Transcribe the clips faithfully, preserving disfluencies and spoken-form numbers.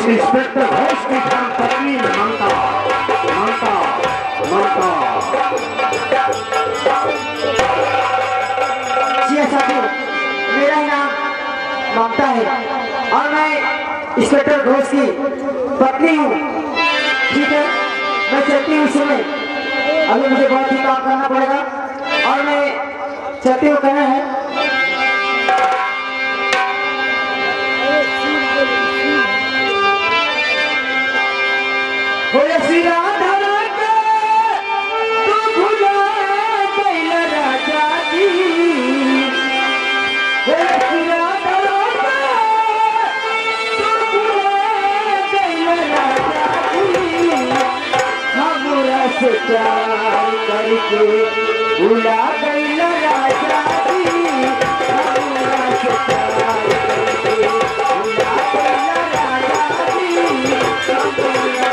Inspector Ghosh की धर्म पत्नी ममता ममता ममता जी साथियों, मेरा नाम ममता है और मैं इंस्पेक्टर घोष की पत्नी हूँ। ठीक है, मैं चलती हूँ समय, अभी मुझे बहुत ही काम करना पड़ेगा और मैं चलती हूँ कहना है प्यार करके भुला गई राजा जी, हमरा से प्यार करके भुला गई राजा जी, हमरा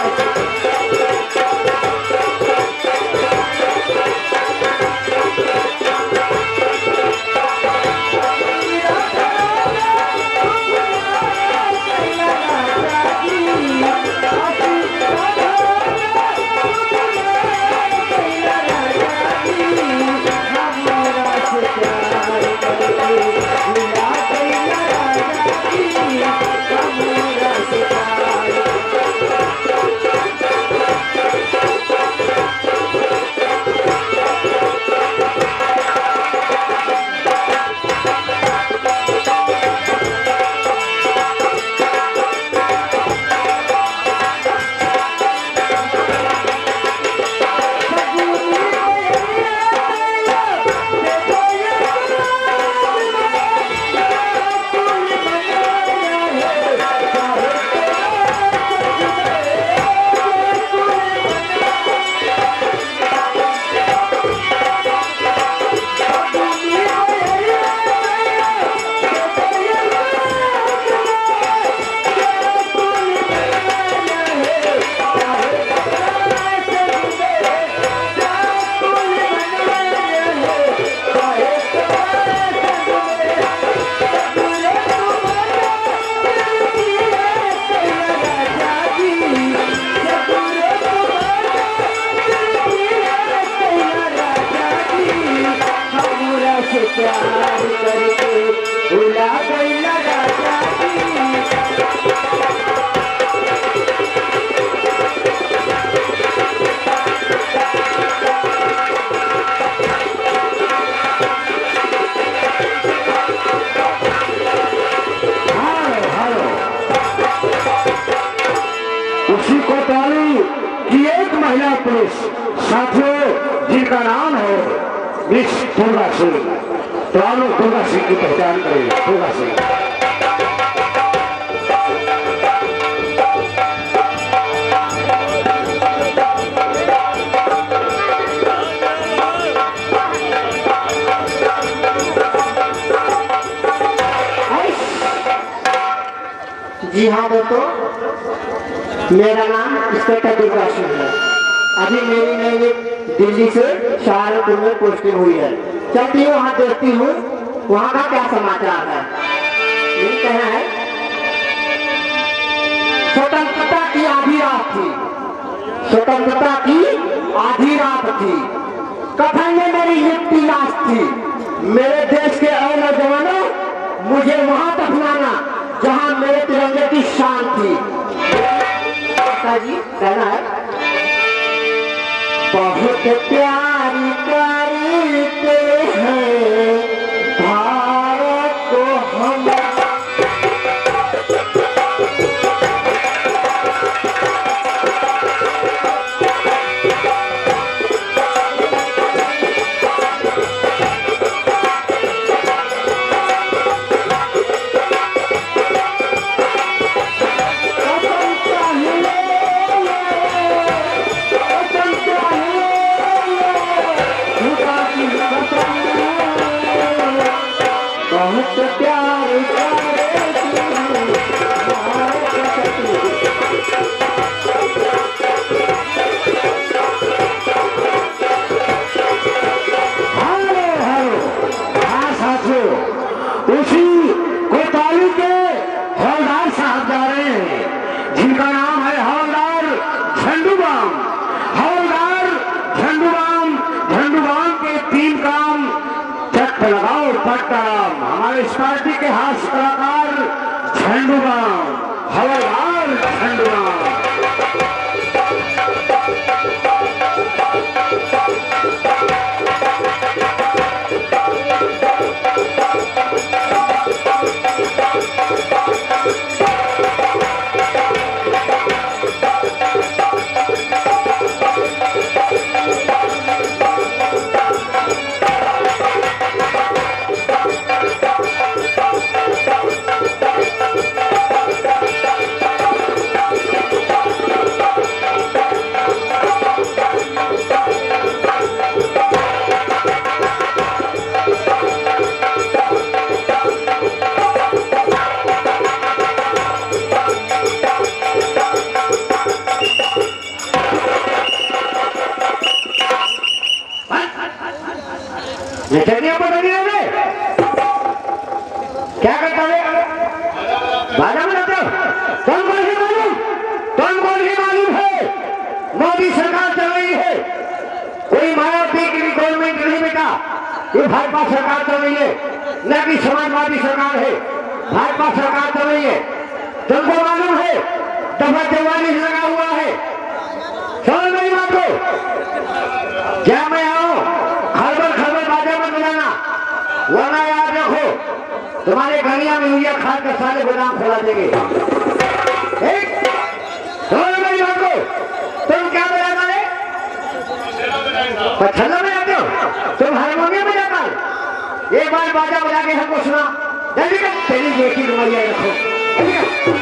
प्यार करके भुला गई राजा जी। उसी को ताली की एक महिला पुलिस साथियों जिनका नाम है मिस दुर्गा सिंह, तो आप लोग दुर्गा सिंह की पहचान करें। दुर्गा सिंह जी हाँ दोस्तों, मेरा नाम इंस्पेक्टर दुर्गा सिंह है। अभी मेरी नई दिल्ली से सहारनपुर में पोस्टिंग हुई है। चलती हूँ वहाँ देखती हूँ वहाँ का क्या समाचार है। यही कहना है, स्वतंत्रता की आधी रात थी, स्वतंत्रता की आधी रात थी, कफन में मेरी लिपटी लाश थी। मेरे देश के और नौजवानों, मुझे वहाँ दफनाना जहाँ मेरे तिरंगे की शान थी। जी कहना है, बहुत प्यारी करते हैं भारत को हम, भट्टाराम, हमारे इस पार्टी के हास्य कलाकार झंडूराम, हवलदार झंडूराम। चटनिया पता नहीं है क्या करता है, बाजा बजाते हो। तुम कौन ही मालूम, तुम कौन ही मालूम है मोदी सरकार चल रही है, कोई मायावती की गवर्नमेंट नहीं बेटा, ये भाजपा सरकार चल रही है, न कि समाजवादी सरकार है, भाजपा सरकार चल रही है। तुमको मालूम है दफा चौवालीस लगा हुआ है, समझ मेरी बात को। क्या मैं आऊं खरबल खरबल बाजा मत बजाना, वरना याद रखो तुम्हारे गलिया में यूरिया खाद के सारे गोदाम खोला देंगे। समझ मेरी बात को। तुम क्या बजाना है, पछल्ला बजाते हो, तुम हारमोनियम बजाता हो। एक बार बाजा बजा के हमको सुना, जल्दी कर तेरी बेटी रुमालिया रखो।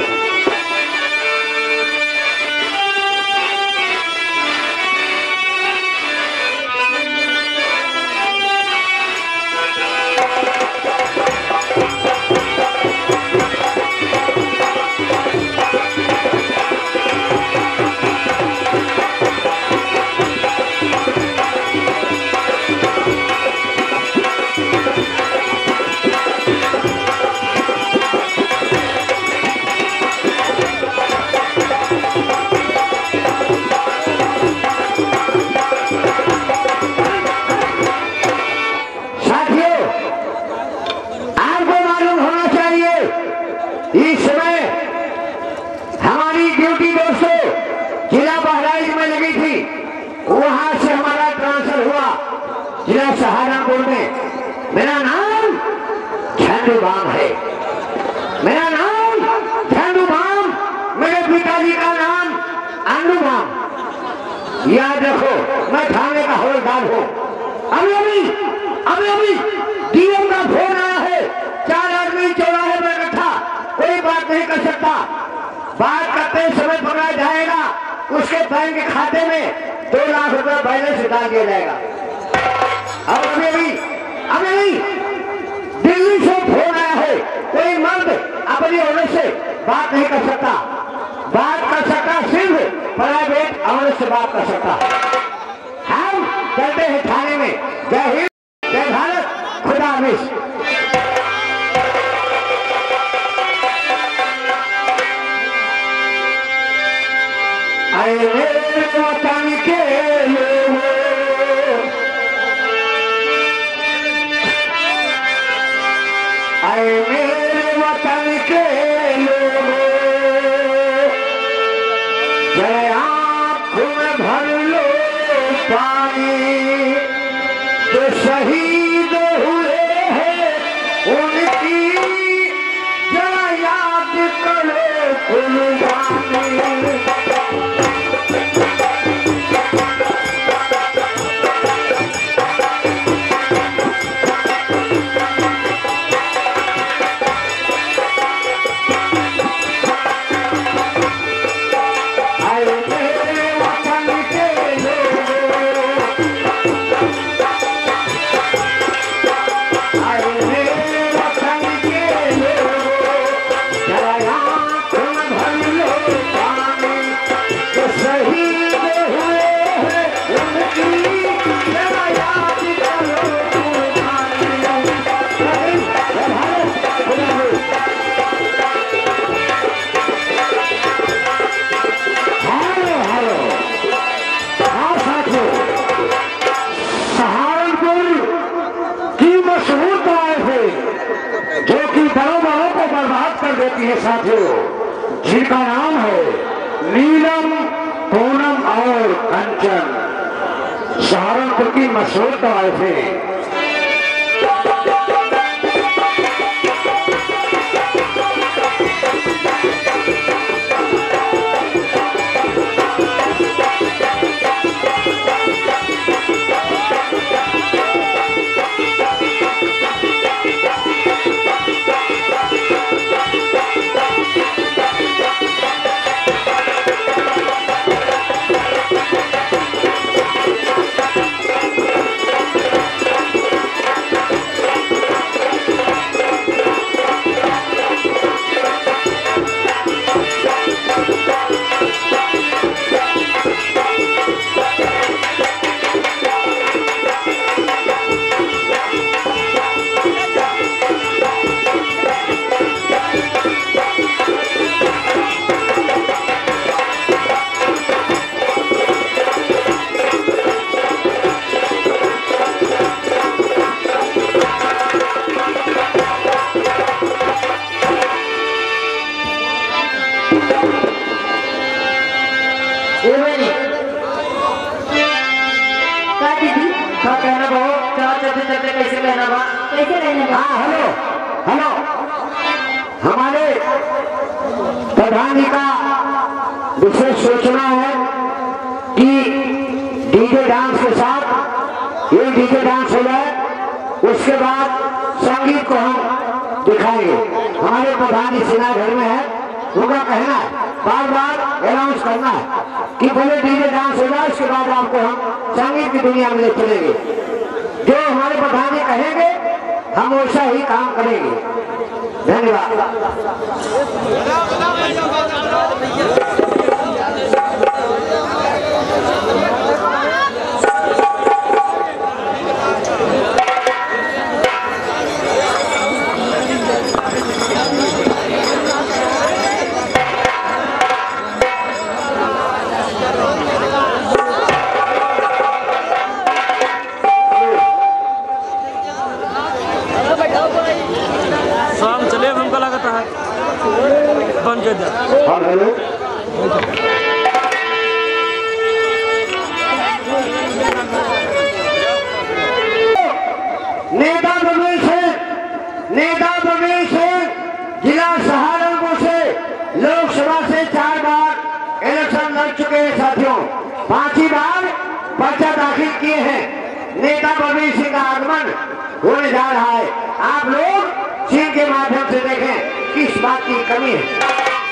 इस समय हमारी ड्यूटी दोस्तों जिला बहराइच में लगी थी, वहां से हमारा ट्रांसफर हुआ जिला सहारनपुर में। मेरा नाम झंडूराम है, मेरा नाम झंडूराम, मेरे पिताजी का नाम अंडूराम। याद रखो मैं थाने का हवलदार हूँ। अभी अभी अभी अभी डीएम का फोन आया है, चार आदमी चौराहे में इकट्ठा, कोई बात नहीं कर सकता, बात करते समय पकड़ा जाएगा, उसके बैंक के खाते में दो लाख रुपए बैलेंस डाल दिया जाएगा। अब अभी अभी अभी अभी दिल्ली से फोन आया है, कोई मर्द अपनी औरत से बात नहीं कर सकता, बात कर सकता सिर्फ प्राइवेट औरत से बात कर सकता। हम चलते हैं थाने में। जय हिंद, जय भारत, खुदा हाफिज। आए मेरे वतन के लोगों, आए मेरे वतन के लोगों, जय आँखों में भर लो पानी, जो शहीद हुए हैं उनकी जरा याद करो कुर्बानी। देती है साथियों, जिनका नाम है नीलम, पूनम और कंचन। सहारनपुर की मशहूर दवाई से हेलो, हमारे प्रधान जी का विशेष सूचना है कि डीजे डांस के साथ ये डीजे डांस हो जाए, उसके बाद संगीत को हम दिखाएंगे। हमारे प्रधान जी सिन्हा घर में है, उनका कहना है बार बार अनाउंस करना है कि पहले डीजे डांस हो जाए, उसके बाद आपको हम संगीत की दुनिया में ले चलेंगे। जो हमारे प्रधान जी कहेंगे हम वैसा ही काम करेंगे। धन्यवाद। हेलो, नेता प्रवीण सिंह, नेता प्रवीण सिंह जिला सहारनपुर से लोकसभा से चार बार इलेक्शन लड़ चुके हैं साथियों, पांचवी बार पर्चा दाखिल किए हैं। नेता प्रवीण सिंह का आगमन होने जा रहा है। आप लोग सिंह के माध्यम से देखें किस बात की कमी है।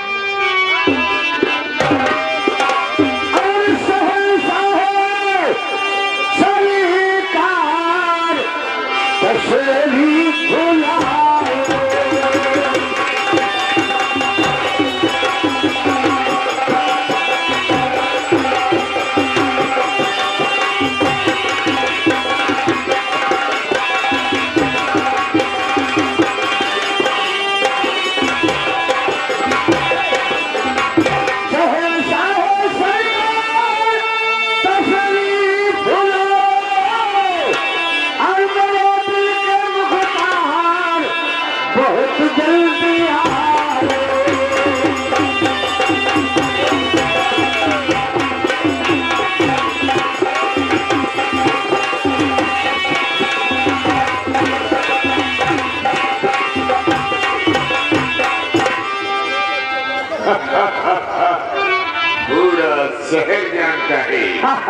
पूरा शहर जानता है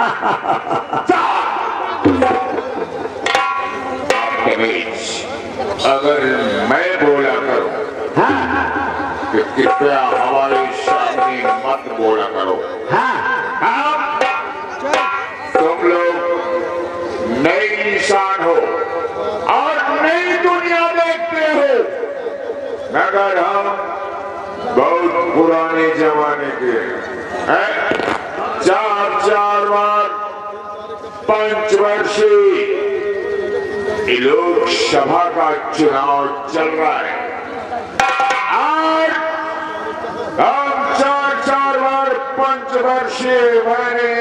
अगर मैं बोला करूं कि कृपया हमारे सामने मत बोला करो। हाँ, तुम लोग नए इंसान हो और नई दुनिया देखते हो, मगर हम बहुत पुराने जमाने के हैं। चार चार बार पंचवर्षीय लोकसभा का चुनाव चल रहा है और हम चार चार बार पंचवर्षीय मैंने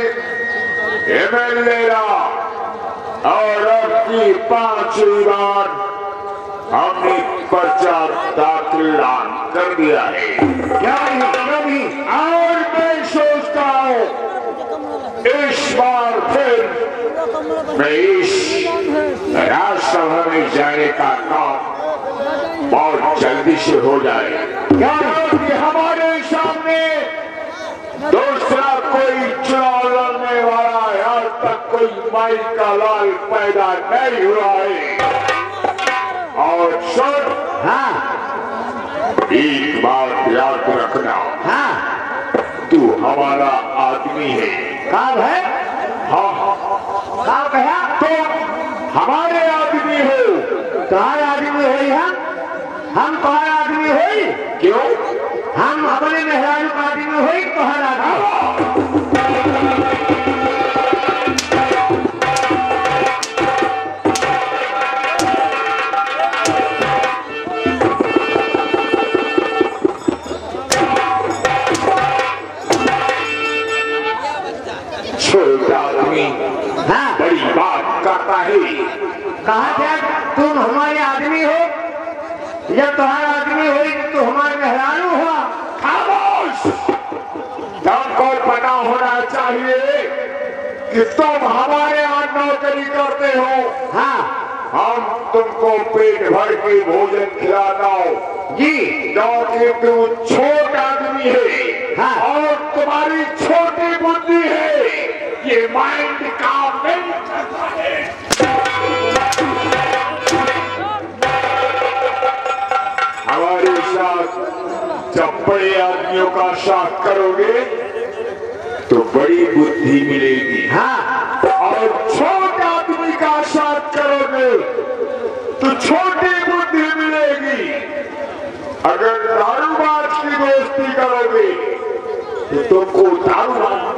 एमएलए रहा और अब की पांचवी बार हमने पर्चा दाखिल कर दिया है। क्या नहीं, क्या नहीं। और मैं सोचता हूँ इस बार फिर मैं इस राज्यसभा में जाने का काम बहुत जल्दी से हो जाए, क्योंकि हमारे सामने दूसरा कोई चुनाव लड़ने वाला है, आज तक कोई माई का लाल पैदा नहीं हुआ है। और सुन, हाँ एक बात याद रखना, हाँ तू हमारा आदमी है। कब है? हाँ, कब कहा? तुम हमारे आदमी हो। तुम्हारे आदमी हो? हम हम तुम्हारा आदमी हो? क्यों? हम अपने मेहरारू का आदमी हो, तुम्हारा आदमी। छोटा आदमी हाँ बड़ी बात करता है। कहा क्या तुम हमारे आदमी हो? जब तुम्हारा आदमी हो तो हमारे मेहरारू हुआ। खामोश! तुमको पता होना चाहिए कि तुम हमारे यहाँ नौकरी करते हो। हाँ हम तुमको पेट भर के भोजन खिलाता हो जी। क्योंकि तुम छोटा आदमी है। हाँ। और तुम्हारी छोटी बुद्धि है, ये माइंड काम नहीं करता है। हमारे साथ जब बड़े आदमियों का साथ करोगे तो बड़ी बुद्धि मिलेगी। हाँ और छोटे आदमी का साथ करोगे तो छोटी बुद्धि मिलेगी। अगर दारूबाज की दोस्ती करोगे तो तुमको दारूबाज।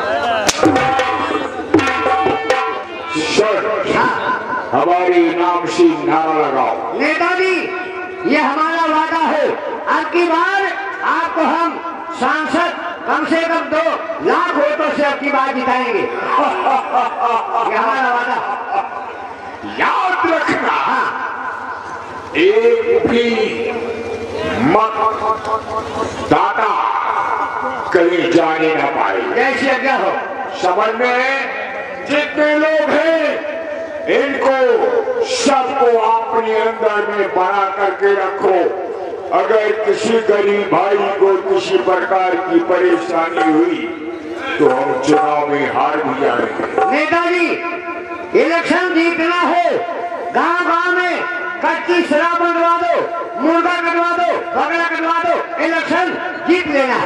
सर, हमारे नाम से नारा लगाओ। नेताजी, ये हमारा वादा है, अब की बार आपको हम सांसद कम से कम दो लाख वोटों से अब की बार जिताएंगे। ये हमारा वादा। याद रखना, हाँ एक भी मत दाता कहीं जाने न पाए। जैसी आज्ञा हो। समझ में जितने लोग हैं इनको सबको अपने अंदर में बना करके रखो। अगर किसी गरीब भाई को किसी प्रकार की परेशानी हुई तो हम चुनाव में हार भी जाएंगे। नेताजी, इलेक्शन जीतना है, गांव गांव में कच्ची शराब बनवा दो, मुर्गा कटवा दो, बकरा कटवा दो, इलेक्शन जीत लेना।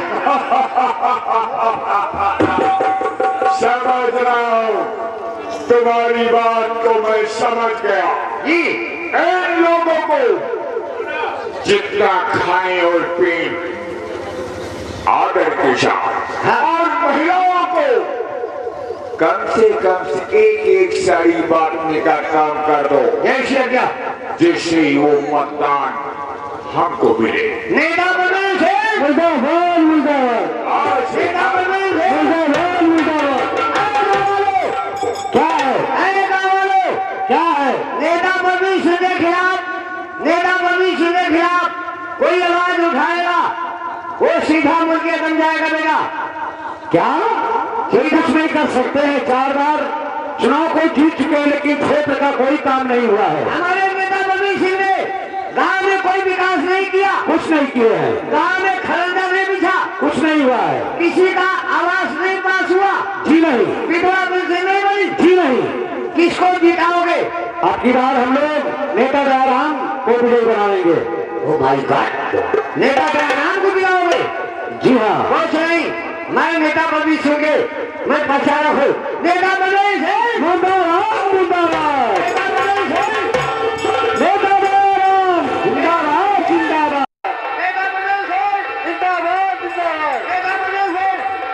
समझ रहा हूँ, तुम्हारी बात को मैं समझ गया। जी इन लोगों को जितना खाएं और पिएं आदर के साथ, और महिलाओं को कम से कम से एक एक साड़ी बांटने का काम कर दो। जैसी आज्ञा। जिससे वो मतदान हमको मिले। नेता बनने से मुर्दाबाद, मुर्दाबाद। आज नेता बनने से मुर्दाबाद, मुर्दाबाद। क्या है? अरे गाँव वालों, क्या है? नेता परमिशन के खिलाफ, नेता परमिशन के खिलाफ कोई आवाज उठाएगा वो सीधा मुर्गे बन जाएगा बेटा। क्या कोई कुछ नहीं कर सकते हैं? चार बार चुनाव को जीत चुके हैं लेकिन क्षेत्र का कोई काम नहीं हुआ है। हमारे नेता परमिशन ने गांव में कोई विकास नहीं किया, कुछ नहीं किया है। गांव में खरंजा नहीं बिछा, कुछ नहीं हुआ है। किसी का आवास नहीं पास हुआ, जी नहीं। विधवा पेंशन नहीं बनी, जी नहीं। किसको जिताओगे? आपकी बार हम लोग नेता जयराम को विजयी बनाएंगे। ओ भाई गॉड, नेता जयराम को जिताओगे? जी हाँ। कुछ नहीं, मैं नेता परमिशन के मैं प्रचारक हूँ। नेता बने से मुर्दाबाद, मुर्दाबाद। नेता बने से नेता जयराम जिंदाबाद, जिंदाबाद। नेता बने से जिंदाबाद, जिंदाबाद। नेता बने से।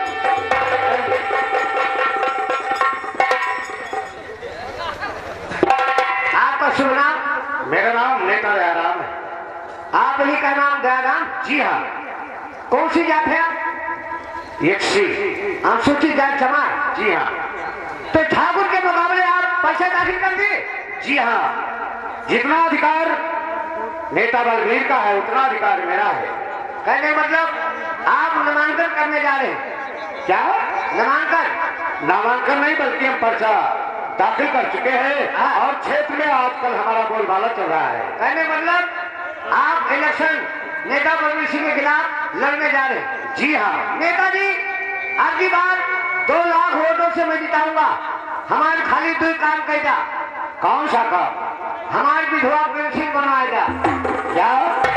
आपका शुभ नाम? मेरा नाम नेता जयराम है। आप ही का नाम जयराम? जी हाँ। कौन सी जात है आप? एक सी अनुसूचित जात समाज? जी हाँ। तो ठाकुर के मुकाबले आप पर्चा दाखिल कर दिए? जी हाँ। जितना अधिकार नेता बलबीर का है, उतना अधिकार मेरा है। कहने मतलब आप नामांकन करने जा रहे हैं? क्या नामांकन? नामांकन नहीं बल्कि हम पर्चा दाखिल कर चुके हैं और क्षेत्र में आजकल हमारा बोलबाला चल रहा है। कहने मतलब आप इलेक्शन नेता बलबीर सिंह के खिलाफ लड़ने जा रहे हैं? जी हाँ। नेताजी अगली बार दो लाख वोटों से मैं जिताऊंगा। हमारे खाली दो काम कैदा। कौन सा काम? हमारी विधवा पेंशन बनवाएगा। क्या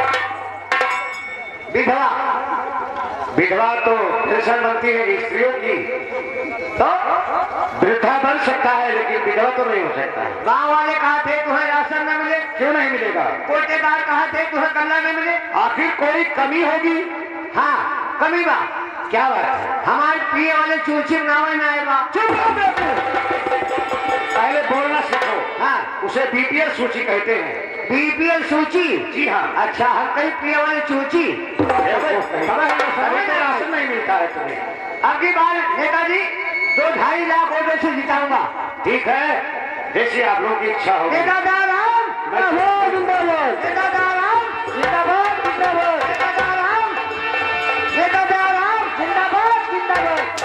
विधवा? विधवा तो पेंशन बनती है स्त्रियों की, तो वृद्धा बन सकता है लेकिन विधवा तो नहीं हो सकता है। गाँव वाले कहा थे तुम्हें राशन न मिले? क्यों नहीं मिलेगा? कोटेदार कहा थे तुम्हें गल्ला न मिले? आखिर कोई कमी होगी? हाँ कमी बा। क्या बात है? हमारे पिए वाले चूची नावे न आएगा। चुप पहले बोलना सीखो। हाँ उसे बीपीएल सूची कहते हैं। बीपीएल सूची? जी हाँ। अच्छा हम कहीं पिए वाले चूची राशन नहीं मिलता है तुम्हें। अगली बार नेताजी दो ढाई लाख वोटों से जिताऊंगा। ठीक है, जैसे आप लोगों की इच्छा होगी। नेता दाराम जिंदाबाद जिंदाबाद नेता दाराम जिंदाबाद जिंदाबाद नेता दाराम नेता दाराम जिंदाबाद जिंदाबाद।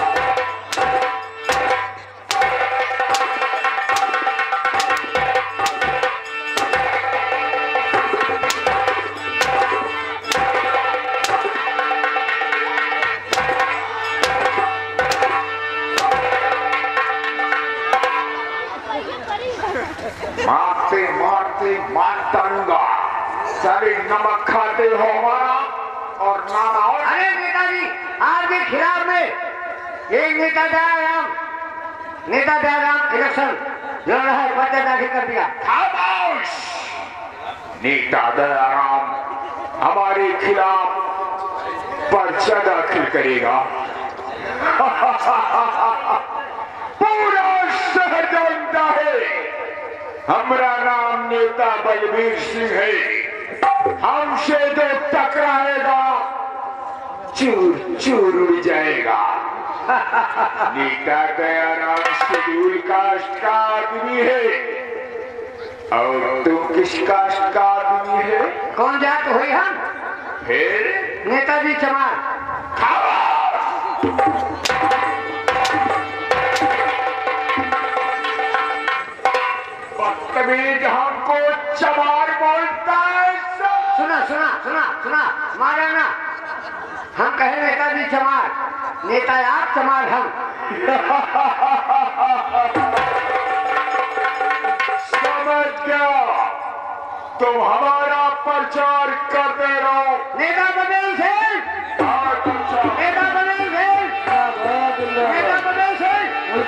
मारते मारते मार डालूंगा। सारे नमक खाते हो हमारा और नाम और। अरे नेताजी आपके खिलाफ में एक नेता दयाराम नेता दयाराम इलेक्शन लड़ रहा है, पर्चा दाखिल कर दिया। खामोश। नेता दयाराम हमारे खिलाफ पर्चा दाखिल करेगा। पूरा शहर जानता है हमारा नाम नेता बलबीर सिंह है। हमसे जो टकराएगा चूर चूर उड़ जाएगा। नेता दयाराम शेड्यूल कास्ट का आदमी है और तुम किस कास्ट का आदमी है? कौन जात हुई हम? फिर नेताजी चमार। बदतमीज हमको चमार बोलता है। सुना सुना सुना सुना मारा ना। हम कहे नेताजी चमार, नेता आप चमार हम। समझ गया, तुम हमारा प्रचार करते रहो। नेता बदल से नेता बदल से नेता बदल से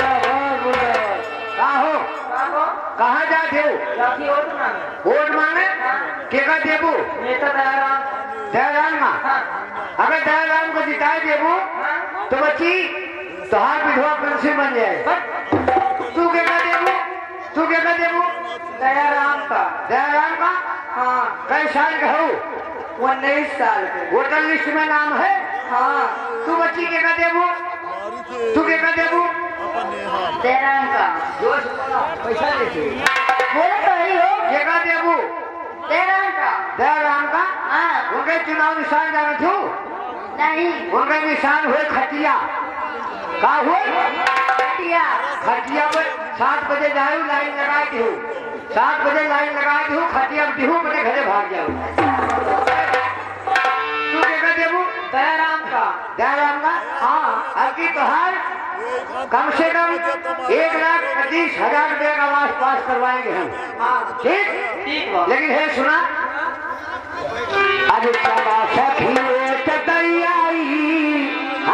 कहा हो कहाँ जाते हो? वोट मांगे केगा देबू? नेता दयाराम दयाराम ना। अगर दयाराम को जिताए देबू तो बच्ची तुहार विधवा पेंशन बन जाए। तू केगा देबू? तू केगा देबू? दयाराम का। दयाराम का? हाँ कई साल का हो? उन्नीस साल के। वोटर लिस्ट में नाम है? हाँ तू बच्ची केगा देबू? तू केगा देबू? दयाराम का। पैसा देती बोले तो ही हो। केगा देबू? दयाराम का। दयाराम का? हाँ उनके चुनाव निशान जाने थू? नहीं उनका निशान हुए खटिया। का हुए? खटिया। खटिया पर सात बजे जाऊ लाइन लगा दी हूँ। सात बजे लाइन लगा दी हूँ, खटिया दी हूँ, अपने घरे भाग जाऊ। तू क्या देबू? दयाराम का। दयाराम का? हाँ अबकी तोहार कम से कम एक लाख पच्चीस हजार रुपये का आवास पास करवाएंगे हम। हाँ ठीक? ठीक बा। लेकिन है सुना, अब चला सखी तैयारी।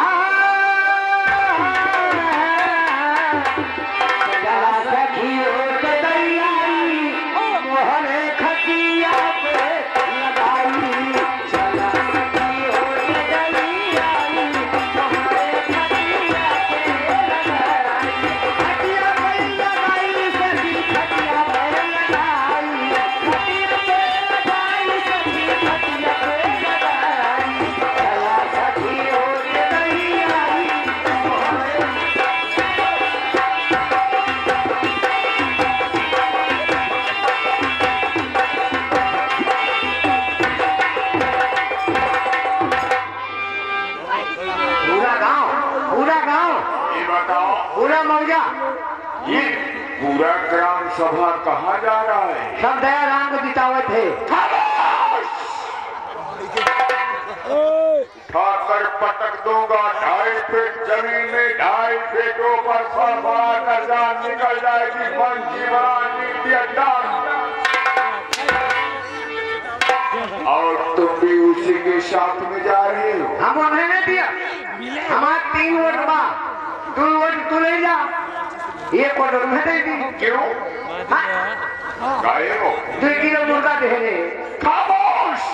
चला सखी तैयारी मोहरे खटिया पे लगाई। चला सखी तैयारी मोहरे खटिया पे लगाई। खटिया पे लगाई सखी खटिया पे लगाई। खटिया पे लगाई सखी खटिया पे लगाई। चला बताओ पूरा मौजा ये पूरा ग्राम सभा कहाँ जा रहा है? सब दया राम को जितावे थे। ठाकर पटक दूंगा ढाई फीट जमीन में, ढाई फीटों पर फरफरा कर जान निकल जाएगी। मन जीवन नीति अड्डा और तुम भी उसी के साथ में जा रहे हो। हम उन्हें नहीं दिया, हमारे तीन वोट बा, दो वोट तू ले जा, एक वोट उन्हें दे दी। क्यों? गाये हो दो किलो मुर्गा दे दे। खामोश,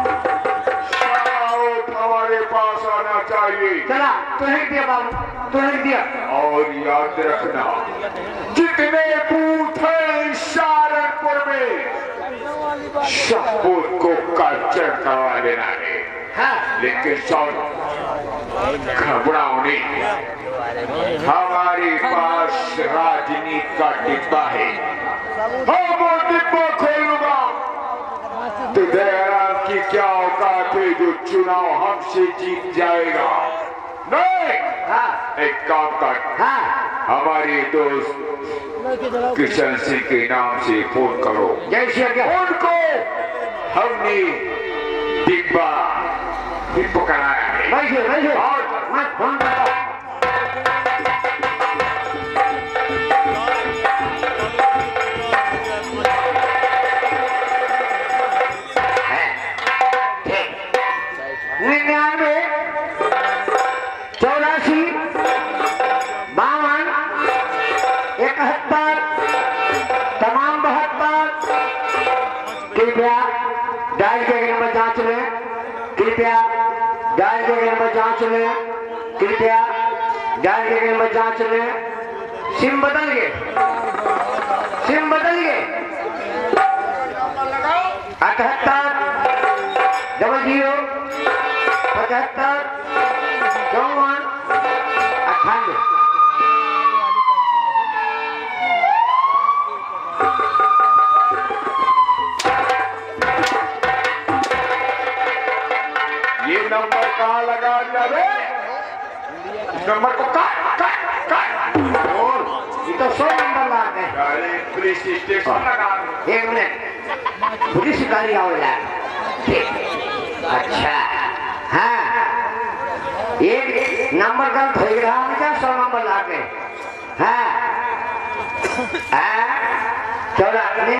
हमारे पास आना चाहिए। चला तुम्हें दिया बाबू, तुम्हें दिया। और याद रखना जितने बूथ हैं सहारनपुर में सब बूथ को कैप्चर करवा लेना है। हाँ लेकिन सब घबराओ नहीं, हमारे पास राजनीति का डिब्बा है। हम वो डिब्बा खोलूंगा तो दयाराम की क्या औकात है जो चुनाव हमसे जीत जाएगा? नहीं, हाँ एक काम कर, हाँ हमारे दोस्त किशन सिंह के नाम से फोन करो। जैसे क्या उनको हमने डिब्बा भी पकड़ाया है। वैसे वैसे और मैं फोन करता हूँ। निन्यानवे चौरासी बावन इकहत्तर तमाम बहत्तर। कृपया डायल के नंबर जांच लें, कृपया डायल के नंबर जांच लें, कृपया डायल के नंबर जांच लें। सिम बदल गए, सिम बदल गए। अठहत्तर डबल जीरो पचहत्तर चौवन अट्ठानवे। ये नंबर कहाँ लगा दिया रे? नंबर को काट काट काट। और ये तो सौ नंबर ला गए। अरे पुलिस स्टेशन लगा दो। एक मिनट, पुलिस गाड़ी आओ यार। ठीक, अच्छा हाँ, एक नंबर गलत हो गया, हम क्या सौ नंबर ला गए। हाँ हाँ चौदह